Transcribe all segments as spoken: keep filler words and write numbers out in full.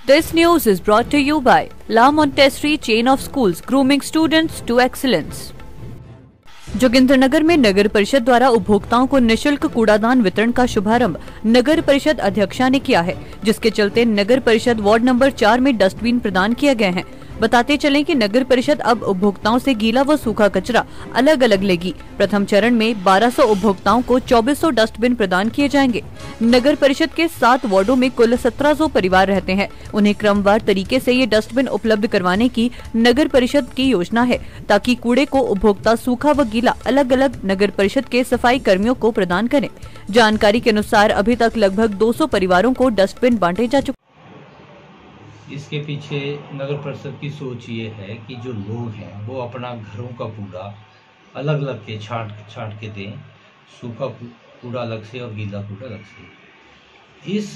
This news is brought to you by La Montessori chain of schools grooming students to excellence. Jogindernagar में नगर परिषद द्वारा उपभोक्ताओं को निशुल्क कूड़ादान वितरण का शुभारंभ नगर परिषद अध्यक्षा ने किया है, जिसके चलते नगर परिषद वार्ड नंबर चार में डस्टबिन प्रदान किए गए हैं। बताते चलें कि नगर परिषद अब उपभोक्ताओं से गीला व सूखा कचरा अलग अलग लेगी। प्रथम चरण में बारह सौ उपभोक्ताओं को चौबीस सौ डस्टबिन प्रदान किए जाएंगे। नगर परिषद के सात वार्डों में कुल सत्रह सौ परिवार रहते हैं। उन्हें क्रमवार तरीके से ये डस्टबिन उपलब्ध करवाने की नगर परिषद की योजना है, ताकि कूड़े को उपभोक्ता सूखा व गीला अलग अलग नगर परिषद के सफाई कर्मियों को प्रदान करें। जानकारी के अनुसार अभी तक लगभग दो सौ परिवारों को डस्टबिन बांटे जा चुके। इसके पीछे नगर परिषद की सोच ये है कि जो लोग हैं वो अपना घरों का कूड़ा अलग अलग के छांट छांट के दें, सूखा कूड़ा अलग से और गीला कूड़ा अलग से। इस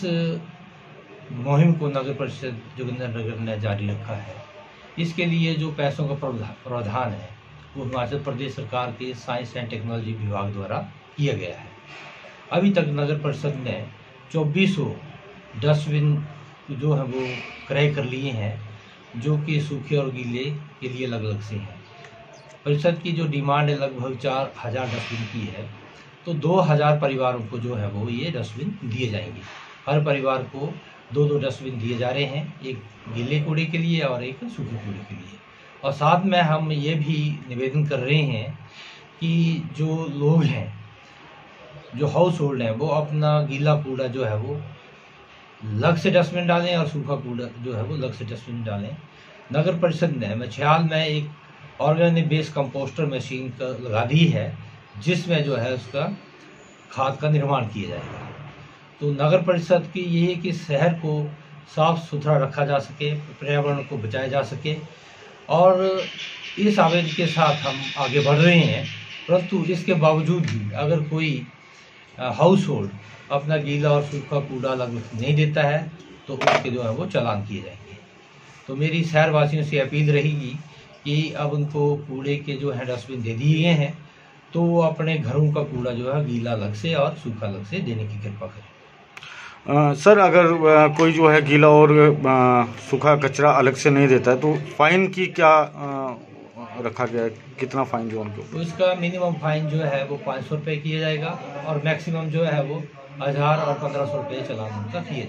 मुहिम को नगर परिषद जोगिंद्रनगर ने जारी रखा है। इसके लिए जो पैसों का प्रावधान है वो हिमाचल प्रदेश सरकार के साइंस एंड टेक्नोलॉजी विभाग द्वारा किया गया है। अभी तक नगर परिषद ने चौबीस सौ डस्टबिन जो है वो क्रय कर लिए हैं, जो कि सूखे और गीले के लिए अलग अलग से हैं। परिषद की जो डिमांड है लगभग चार हज़ार डस्टबिन की है, तो दो हज़ार परिवारों को जो है वो ये डस्टबिन दिए जाएंगे। हर परिवार को दो दो डस्टबिन दिए जा रहे हैं, एक गीले कूड़े के लिए और एक सूखे कूड़े के लिए। और साथ में हम ये भी निवेदन कर रहे हैं कि जो लोग हैं, जो हाउस होल्ड हैं, वो अपना गीला कूड़ा जो है वो लग से डस्टबिन डालें और सूखा कूड़ा जो है वो लग से डस्टबिन डालें। नगर परिषद ने मछयाल में एक ऑर्गेनिक बेस्ड कंपोस्टर मशीन का लगा दी है, जिसमें जो है उसका खाद का निर्माण किया जाएगा। तो नगर परिषद की ये है कि शहर को साफ सुथरा रखा जा सके, पर्यावरण को बचाया जा सके, और इस आवेदन के साथ हम आगे बढ़ रहे हैं। परंतु इसके बावजूद भी अगर कोई हाउस होल्ड अपना गीला और सूखा कूड़ा अलग नहीं देता है तो उसके जो है वो चालान किए जाएंगे। तो मेरी शहरवासियों से अपील रहेगी कि अब उनको कूड़े के जो है डस्टबिन दे दिए गए हैं, तो वो अपने घरों का कूड़ा जो है गीला अलग से और सूखा अलग से देने की कृपा करें। आ, सर अगर आ, कोई जो है गीला और आ, सूखा कचरा अलग से नहीं देता है तो फाइन की क्या आ, रखा गया है, कितना फाइन जो उनको? तो इसका मिनिमम फाइन जो है वो पाँच सौ रुपये किया जाएगा और मैक्सिमम जो है वो हजार और पंद्रह सौ रुपये चालान उनका किया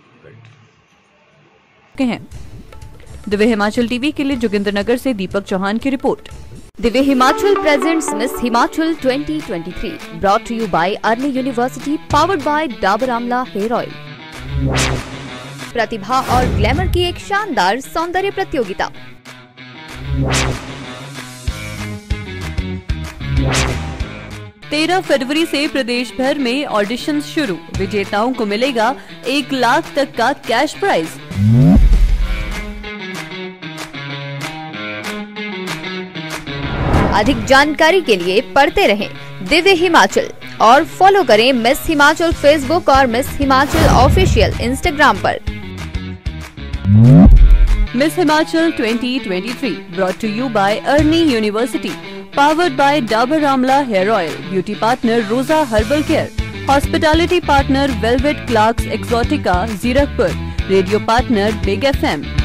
जाएगा। दिव्य हिमाचल टीवी के लिए जोगिंद्रनगर से दीपक चौहान की रिपोर्ट। Divya Himachal presents miss Himachal twenty twenty three brought to you by Arni university, powered by Dabur amla hair oil. प्रतिभा और ग्लैमर की एक शानदार सौंदर्य प्रतियोगिता। तेरह फरवरी से प्रदेश भर में ऑडिशन शुरू। विजेताओं को मिलेगा एक लाख तक का कैश प्राइज। अधिक जानकारी के लिए पढ़ते रहें दिव्य हिमाचल और फॉलो करें मिस हिमाचल फेसबुक और मिस हिमाचल ऑफिशियल इंस्टाग्राम पर। Miss Himachal twenty twenty three brought to you by Arni university, powered by Dabur Amla Hair Oil, beauty partner Rosa Herbal Care, hospitality partner Velvet Clarks Exotica Zirakpur, radio partner Big F M.